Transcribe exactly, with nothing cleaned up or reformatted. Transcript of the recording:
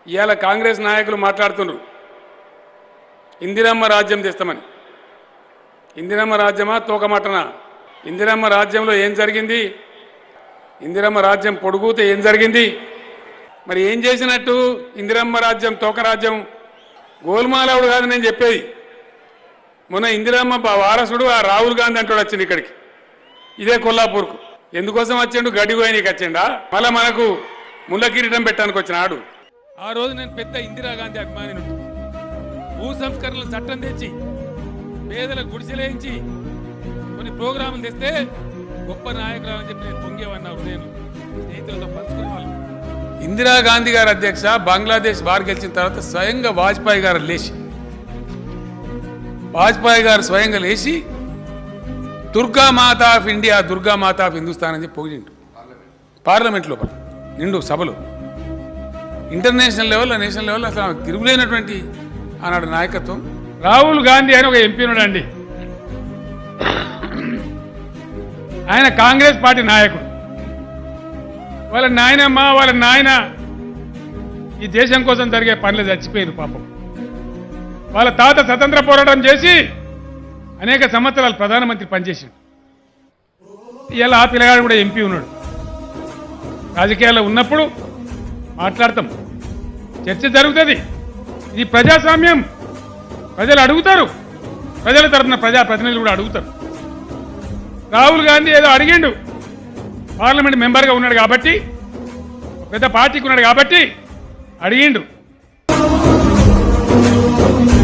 ఇవాళ కాంగ్రెస్ నాయకులు మాట్లాడుతున్నారు ఇందిరమ్మ రాజ్యం తెస్తామని. ఇందిరమ్మ రాజ్యమా తోకమటనా? ఇందిరమ్మ రాజ్యంలో ఏం జరిగింది? ఇందిరమ్మ రాజ్యం పొడుగుతే ఏం జరిగింది? మరి ఏం చేసినట్టు? ఇందిరమ్మ రాజ్యం తోక రాజ్యం గోల్మాలవుడు కాదు నేను చెప్పేది. మొన్న ఇందిరమ్మ వారసుడు ఆ రాహుల్ గాంధీ అంటాడు వచ్చింది ఇక్కడికి, ఇదే కొల్లాపూర్కు. ఎందుకోసం వచ్చిండు? గడ్డి కోయనీకి వచ్చిండా? మళ్ళా మనకు ముళ్ళ కిరీటం పెట్టడానికి వచ్చినాడు. ఆ రోజు నేను పెద్ద ఇందిరాగాంధీ అభిమాని. భూ సంస్కరణల చట్టం తెచ్చి పేదలకు గుడిసెలేయించి కొన్ని ప్రోగ్రాములు తెస్తే గొప్ప నాయకులు అని చెప్పి నేను పొంగేవన్నా హృదయం స్నేహితులతో పంచుకునే వాళ్ళు. ఇందిరాగాంధీ గారు అధ్యక్ష బంగ్లాదేశ్ బార్ గెలిచిన తర్వాత స్వయంగా వాజ్పేయి గారు లేచి వాజ్పేయి గారు స్వయంగా లేచి దుర్గా మాత of India, Durga Mata of Hindustan అని చెప్పి పొగిడిండు పార్లమెంట్ లోపల నిండు సభలో. ఇంటర్నేషనల్ లెవెల్ నేషనల్ లెవెల్ అసలు తిరుగులేనటువంటి ఆనాడు నాయకత్వం. రాహుల్ గాంధీ అని ఒక ఎంపీ ఉన్నాడండి, ఆయన కాంగ్రెస్ పార్టీ నాయకుడు. వాళ్ళ నాయనమ్మ వాళ్ళ నాయన ఈ దేశం కోసం జరిగే పనులు చచ్చిపోయారు పాపం. వాళ్ళ తాత స్వతంత్ర పోరాటం చేసి అనేక సంవత్సరాలు ప్రధానమంత్రి పనిచేసిండు. ఇలా ఆ పిల్లగాడు కూడా ఎంపీ ఉన్నాడు. రాజకీయాల్లో ఉన్నప్పుడు మాట్లాడతాం, చర్చ జరుగుతుంది. ఇది ప్రజాస్వామ్యం, ప్రజలు అడుగుతారు, ప్రజల తరఫున ప్రజా ప్రతినిధులు కూడా అడుగుతారు. రాహుల్ గాంధీ ఏదో అడిగిండు, పార్లమెంట్ మెంబర్గా ఉన్నాడు కాబట్టి, పెద్ద పార్టీకి ఉన్నాడు కాబట్టి అడిగిండు.